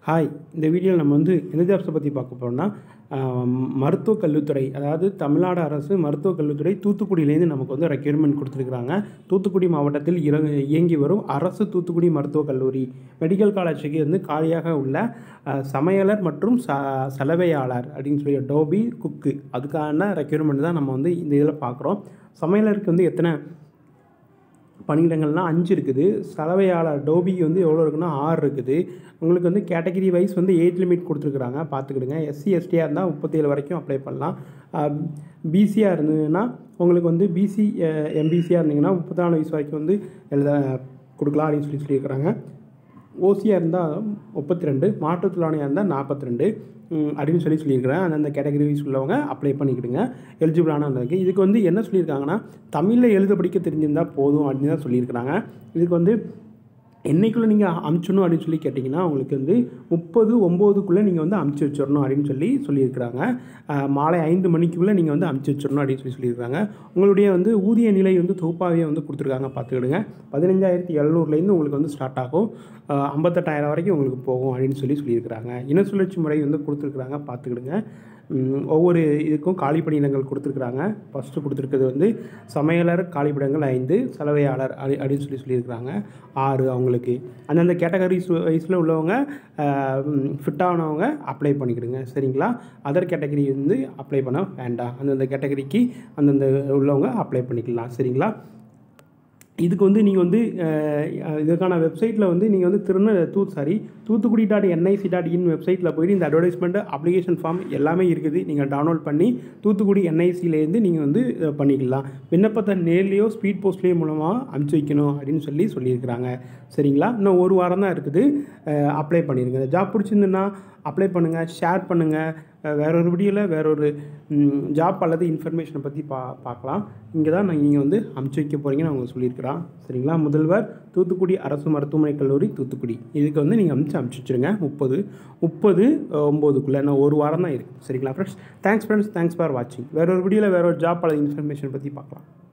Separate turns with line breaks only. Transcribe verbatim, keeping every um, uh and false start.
Hi, இந்த வீடியோவில் நம்ம வந்து எந்த ஜாப்ஸை பற்றி பார்க்க போகிறோம்னா மருத்துவக் கல்வித்துறை, அதாவது தமிழ்நாடு அரசு மருத்துவக் கல்வித்துறை தூத்துக்குடியிலேருந்து நமக்கு வந்து ரெக்யூர்மெண்ட் கொடுத்துருக்குறாங்க. தூத்துக்குடி மாவட்டத்தில் இர இயங்கி வரும் அரசு தூத்துக்குடி மருத்துவக் கல்லூரி மெடிக்கல் காலேஜுக்கு வந்து காலியாக உள்ள சமையலர் மற்றும் ச சலவையாளர் அப்படின்னு சொல்லி டோபி குக்கு அதுக்கான ரெக்யூர்மெண்ட் தான் நம்ம வந்து இந்த இதில் பார்க்குறோம். சமையலருக்கு வந்து எத்தனை பணியிடங்கள்னால் அஞ்சு இருக்குது. சலவையாளர் டோபிக்கு வந்து எவ்வளோ இருக்குன்னா ஆறு இருக்குது. உங்களுக்கு வந்து கேட்டகிரி வைஸ் வந்து ஏஜ் லிமிட் கொடுத்துருக்குறாங்க, பார்த்துக்கிடுங்க. எஸ்சி எஸ்டியாக இருந்தால் முப்பத்தேழு வரைக்கும் அப்ளை பண்ணலாம். பிசியாக இருந்ததுன்னா உங்களுக்கு வந்து பிசி எம்பிசியாக இருந்தீங்கன்னா முப்பத்தி நாலு வயசு வரைக்கும் வந்து எழுத கொடுக்கலாம் அப்படின்னு சொல்லி சொல்லியிருக்கிறாங்க. ஓசியாக இருந்தால் முப்பத்தி ரெண்டு, மாற்றுத்திறனாளியாக இருந்தால் நாற்பத்தி ரெண்டு அப்படின்னு சொல்லி சொல்லியிருக்கிறேன். அந்தந்த கேட்டகரிஸ் உள்ளவங்க அப்ளை பண்ணிக்கிடுங்க, எலிஜிபிளான இருக்குது. இதுக்கு வந்து என்ன சொல்லியிருக்காங்கன்னா தமிழில் எழுத படிக்க தெரிஞ்சிருந்தால் போதும் அப்படின்னு தான் சொல்லியிருக்கிறாங்க. இதுக்கு வந்து என்னைக்குள்ளே நீங்கள் அமுச்சிடணும் அப்படின்னு சொல்லி கேட்டிங்கன்னா உங்களுக்கு வந்து முப்பது ஒம்போதுக்குள்ளே நீங்கள் வந்து அமுச்சு வச்சிடணும் அப்படின்னு சொல்லி சொல்லியிருக்கிறாங்க. மாலை ஐந்து மணிக்குள்ளே நீங்கள் வந்து அமுச்சு வச்சிடணும் அப்படின்னு சொல்லி சொல்லியிருக்காங்க. உங்களுடைய வந்து ஊதிய நிலை வந்து தொகுப்பாகவே வந்து கொடுத்துருக்காங்க, பார்த்துக்கிடுங்க. பதினஞ்சாயிரத்தி எழுநூறுலேருந்து உங்களுக்கு வந்து ஸ்டார்ட் ஆகும், ஐம்பத்தெட்டாயிரம் வரைக்கும் உங்களுக்கு போகும் அப்படின்னு சொல்லி சொல்லியிருக்கிறாங்க. இன சுழற்சி முறை வந்து கொடுத்துருக்குறாங்க, பார்த்துக்கிடுங்க. ஒவ்வொரு இதுக்கும் காலி பணியிடங்கள் கொடுத்துருக்குறாங்க. ஃபஸ்ட்டு கொடுத்துருக்கிறது வந்து சமையலர் காலிப்படங்கள் ஐந்து, சலவையாளர் அப்படி அப்படின்னு சொல்லி சொல்லியிருக்கிறாங்க ஆறு. அவங்களுக்கு அந்தந்த கேட்டகரிஸ் வைஸில் உள்ளவங்க ஃபிட்டானவங்க அப்ளை பண்ணிக்கிடுங்க, சரிங்களா? அதர் கேட்டகரி வந்து அப்ளை பண்ண வேண்டாம். அந்தந்த கேட்டகரிக்கு அந்தந்த உள்ளவங்க அப்ளை பண்ணிக்கலாம், சரிங்களா? இதுக்கு வந்து நீங்கள் வந்து இதுக்கான வெப்சைட்டில் வந்து நீங்கள் வந்து திருந தூ sorry Thoothukudi dot NIC dot in வெப்சைட்டில் போய்ட்டு இந்த அட்வர்டைஸ்மெண்ட் அப்ளிகேஷன் ஃபார்ம் எல்லாமே இருக்குது. நீங்கள் டவுன்லோட் பண்ணி தூத்துக்குடி என்ஐசிலேருந்து நீங்கள் வந்து பண்ணிக்கலாம். விண்ணப்பத்தை நேர்லேயோ ஸ்பீட் போஸ்ட்லேயோ மூலமாக அனுப்பிச்சி வைக்கணும் அப்படின்னு சொல்லி சொல்லியிருக்கிறாங்க, சரிங்களா? இன்னும் ஒரு வாரம் தான் இருக்குது, அப்ளை பண்ணிடுங்க. ஜாப் பிடிச்சிருந்துன்னா அப்ளை பண்ணுங்கள், ஷேர் பண்ணுங்கள். வேற ஒரு வீடியோவில் வேற ஒரு ஜாப் அல்லது இன்ஃபர்மேஷனை பற்றி பா பார்க்கலாம். இங்கே தான் நான் நீங்கள் வந்து அமுச்சு வைக்க போகிறீங்கன்னு அவங்க சொல்லியிருக்கிறான், சரிங்களா? முதல்வர் தூத்துக்குடி அரசு மருத்துவமனைக் கல்லூரி தூத்துக்குடி, இதுக்கு வந்து நீங்கள் அமுச்சு அமுச்சு வச்சுருங்க. முப்பது முப்பது ஒம்போதுக்குள்ளே நான் ஒரு வாரம் தான் இருக்குது, சரிங்களா friends? Thanks friends, thanks for வாட்சிங். வேற ஒரு வீடியோவில் வேற ஒரு ஜாப் அல்லது இன்ஃபர்மேஷன் பற்றி பார்க்கலாம்.